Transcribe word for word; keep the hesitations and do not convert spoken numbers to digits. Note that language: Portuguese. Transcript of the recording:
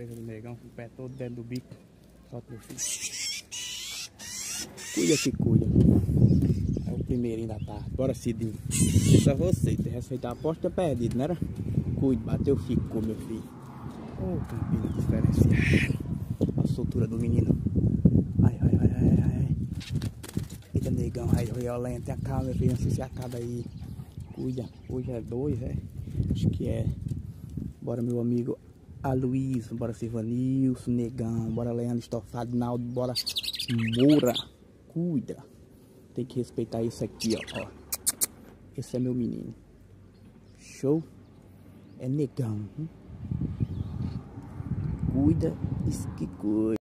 Pega do negão, com o pé todo dentro do bico. Solta meu filho. Cuida que cuida. É o primeirinho da tarde. Bora, Cidinho. Pra você, ter receita a aposta perdida, não era? Cuide, bateu, ficou, meu filho. Ô, oh, campina diferenciado. A soltura do menino. Ai, ai, ai, ai, ai. Eita, negão, ai, violento. Tem a calma, meu filho. Não sei se acaba aí. Cuida. Hoje é dois, é? Acho que é. Bora, meu amigo Aloysio. Bora, Silvanilson, negão. Bora, Leandro Estofado, Naldo. Bora, Moura. Cuida. Tem que respeitar isso aqui, ó, ó. Esse é meu menino. Show? É negão. Hein? Cuida, isso que cuida.